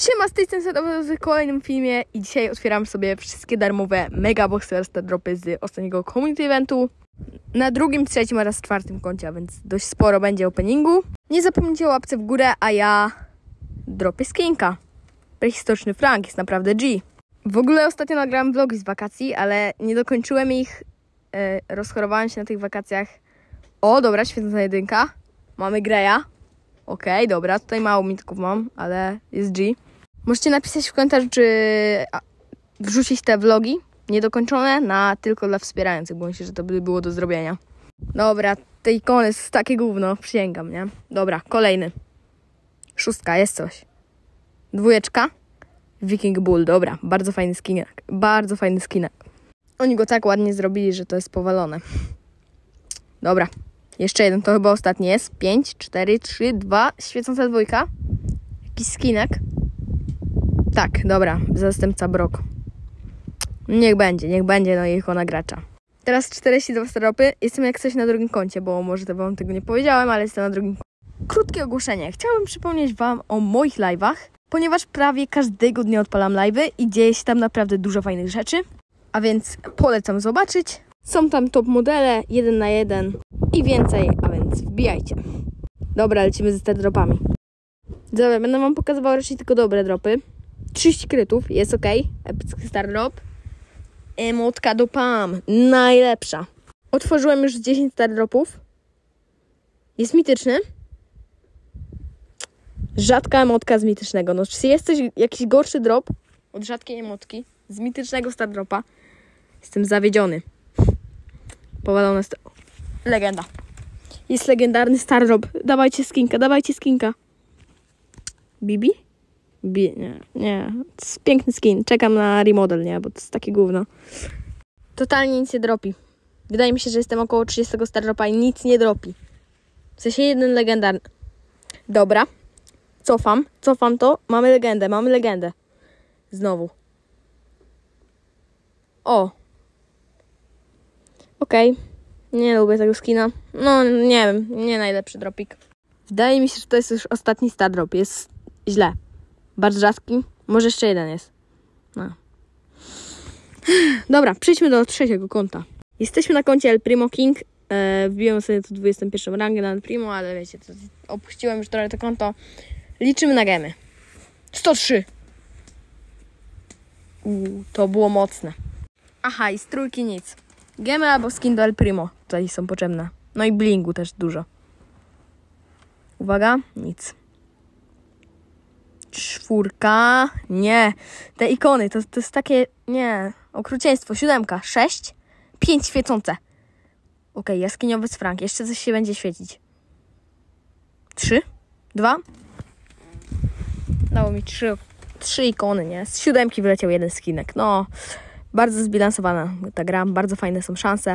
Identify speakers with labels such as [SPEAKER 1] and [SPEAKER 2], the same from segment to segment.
[SPEAKER 1] Siema, z tej strony w kolejnym filmie i dzisiaj otwieram sobie wszystkie darmowe Megaboxy Star Dropy z ostatniego community eventu na drugim, trzecim oraz czwartym koncie, a więc dość sporo będzie openingu. Nie zapomnijcie o łapce w górę, a ja dropię skinka. Prehistoryczny Frank jest naprawdę G. W ogóle ostatnio nagrałem vlogi z wakacji, ale nie dokończyłem ich. Rozchorowałem się na tych wakacjach. O, dobra, świetna jedynka. Mamy Greya. Okej, dobra, tutaj mało mitków mam, ale jest G. Możecie napisać w komentarzu, czy wrzucić te vlogi niedokończone na tylko dla wspierających, bo myślę, że to by było do zrobienia. Dobra, te ikony jest takie gówno, przysięgam, nie? Dobra, kolejny. 6, jest coś. 2. Viking Bull, dobra, bardzo fajny skinek. Bardzo fajny skinek. Oni go tak ładnie zrobili, że to jest powalone. Dobra, jeszcze jeden, to chyba ostatni jest. 5, 4, 3, 2, świecąca 2. Jakiś skinek. Tak, dobra, zastępca Brock. Niech będzie, no i ikona gracza. Teraz 42 staropy. Jestem jak coś na drugim koncie, bo może to wam tego nie powiedziałem, ale jestem na drugim koncie. Krótkie ogłoszenie. Chciałbym przypomnieć wam o moich live'ach, ponieważ prawie każdego dnia odpalam live'y i dzieje się tam naprawdę dużo fajnych rzeczy. A więc polecam zobaczyć. Są tam top modele, 1 na 1 i więcej, a więc wbijajcie. Dobra, lecimy ze star dropami. Dobra, będę wam pokazywał raczej tylko dobre dropy. 30 krytów, jest ok. Epicki star drop. Emotka do Pam, najlepsza. Otworzyłem już 10 star dropów. Jest mityczny. Rzadka emotka z mitycznego. No, czy jest coś, jakiś gorszy drop od rzadkiej emotki z mitycznego star dropa? Jestem zawiedziony. Powalone legenda. Jest legendarny star drop. Dawajcie skinka. Bibi? Nie. To jest piękny skin. Czekam na remodel, nie? Bo to jest takie gówno. Totalnie nic nie dropi. Wydaje mi się, że jestem około 30 star dropa i nic nie dropi. W sensie jeden legendarny. Dobra. Cofam to. Mamy legendę. Znowu. O. Okej. Nie lubię tego skina. No, nie wiem. Nie najlepszy dropik. Wydaje mi się, że to jest już ostatni star drop. Jest źle. Bardzo rzadki. Może jeszcze jeden jest. No. Dobra, przejdźmy do trzeciego konta. Jesteśmy na koncie El Primo King. Wbiłem sobie tu 21 rangę na El Primo, ale wiecie, to opuściłem już trochę to konto. Liczymy na gemy. 103. To było mocne. Aha, i z trójki nic. Gemy albo skin do El Primo. Tutaj są potrzebne. No i blingu też dużo. Uwaga, nic. 4. Nie. Te ikony, to jest takie, nie. Okrucieństwo. 7. 6. 5 świecące. Okej, jaskiniowiec Frank. Jeszcze coś się będzie świecić. 3. 2. Dało mi 3 ikony, nie? Z 7 wyleciał jeden skinek. No, bardzo zbilansowana ta gra. Bardzo fajne są szanse.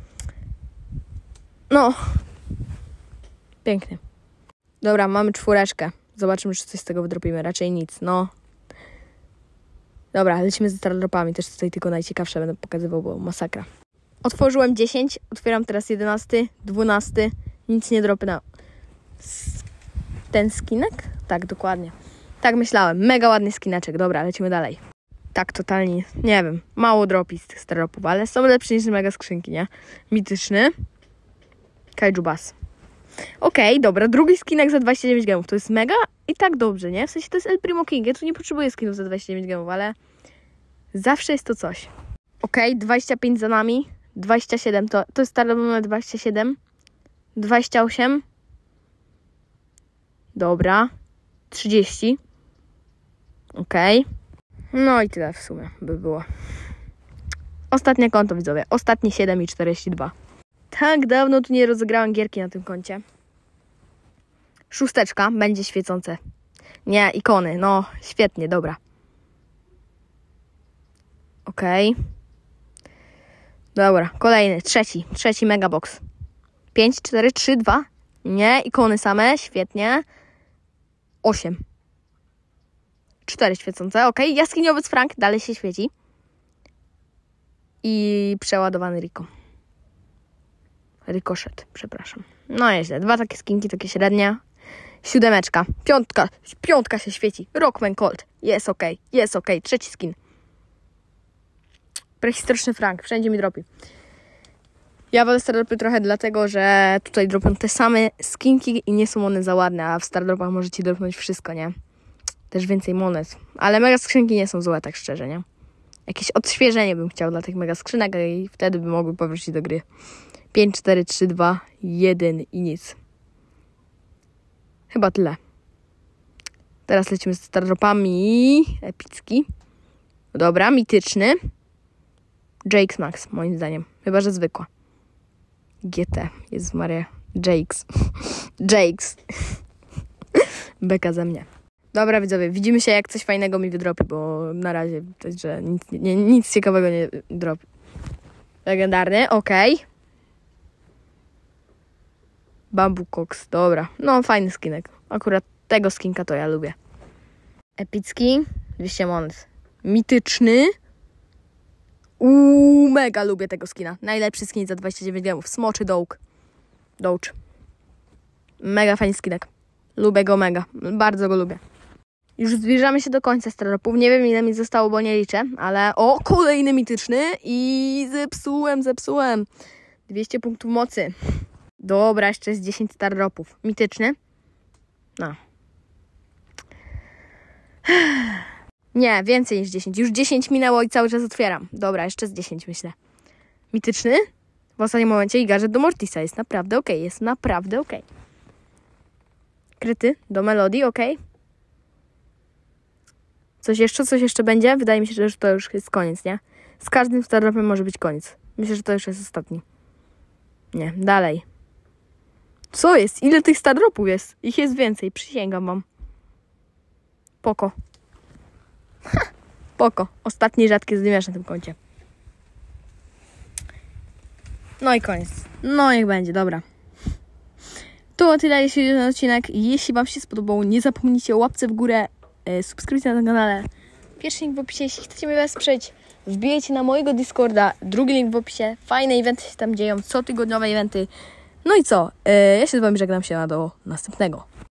[SPEAKER 1] No. Pięknie. Dobra, mamy 4. Zobaczymy, czy coś z tego wydropimy. Raczej nic, no. Dobra, lecimy ze star dropami. Też tutaj tylko najciekawsze będę pokazywał, bo masakra. Otworzyłem 10. Otwieram teraz 11, 12. Nic nie dropy na ten skinek? Tak, dokładnie. Tak myślałem. Mega ładny skineczek. Dobra, lecimy dalej. Tak, totalnie, nie wiem. Mało dropi z tych star dropów, ale są lepsze niż mega skrzynki, nie? Mityczny. Kaiju Bass. Okej, dobra, drugi skinek za 29 gemów. To jest mega i tak dobrze, nie? W sensie to jest El Primo King. Ja tu nie potrzebuję skinów za 29 gemów, ale zawsze jest to coś. Okej, 25 za nami. 27, to jest stary numer 27. 28. Dobra. 30. Okej. No i tyle w sumie by było. Ostatnie konto, widzowie. Ostatnie 7 i 42. Tak dawno tu nie rozegrałem gierki na tym koncie. 6. będzie świecące. Nie, ikony. No, świetnie, dobra. Okej. Dobra, kolejny, trzeci megabox. 5, 4, 3, 2. Nie, ikony same, świetnie. 8. 4 świecące, okej. Jaskiniowiec Frank, dalej się świeci. I przeładowany Rico. Ricochet, przepraszam. No nieźle, 2 takie skinki, takie średnie. 7. Piątka się świeci. Rockman Colt. Jest okej. Trzeci skin. Prehistoryczny Frank. Wszędzie mi dropi. Ja wolę Stardropy trochę dlatego, że tutaj dropią te same skinki i nie są one za ładne, a w Stardropach możecie dropnąć wszystko, nie? Też więcej monet. Ale mega skrzynki nie są złe, tak szczerze, nie? Jakieś odświeżenie bym chciał dla tych mega skrzynek i wtedy by mogły powrócić do gry. 5, 4, 3, 2, 1 i nic. Chyba tyle. Teraz lecimy z Stardropami. Epicki. Dobra, mityczny. Jakes Max, moim zdaniem. Chyba, że zwykła. GT. Jezus Maria. Jakes. Beka ze mnie. Dobra, widzowie, widzimy się, jak coś fajnego mi wydropi, bo na razie to jest, że nic ciekawego nie dropi. Legendarny, okej. Bamboo Cox, dobra. No, fajny skinek. Akurat tego skinka to ja lubię. Epicki, 200 monet. Mityczny. Mega lubię tego skina. Najlepszy skin za 29 gemów. Smoczy Doge. Mega fajny skinek. Lubię go mega. Bardzo go lubię. Już zbliżamy się do końca Stardropów. Nie wiem, ile mi zostało, bo nie liczę, ale kolejny mityczny i zepsułem. 200 punktów mocy. Dobra, jeszcze jest 10 Stardropów. Mityczny? No. Nie, więcej niż 10. Już 10 minęło i cały czas otwieram. Dobra, jeszcze z 10 myślę. Mityczny? W ostatnim momencie i gadżet do Mortisa. Jest naprawdę okej. Kryty do Melodii, okej. Coś jeszcze będzie? Wydaje mi się, że to już jest koniec, nie? Z każdym Stardropem może być koniec. Myślę, że to już jest ostatni. Nie, dalej. Co jest? Ile tych Stardropów jest? Ich jest więcej, przysięgam wam. Poko. Ostatni rzadki zdymiarz na tym koncie. No i koniec. No niech będzie, dobra. To tyle, jeśli chodzi o ten odcinek. Jeśli wam się spodobał, nie zapomnijcie o łapce w górę, subskrypcji na tym kanale. Pierwszy link w opisie, jeśli chcecie mnie wesprzeć. Wbijajcie na mojego Discorda, drugi link w opisie. Fajne eventy się tam dzieją, cotygodniowe eventy. No i co? Ja się z wami żegnam, do następnego.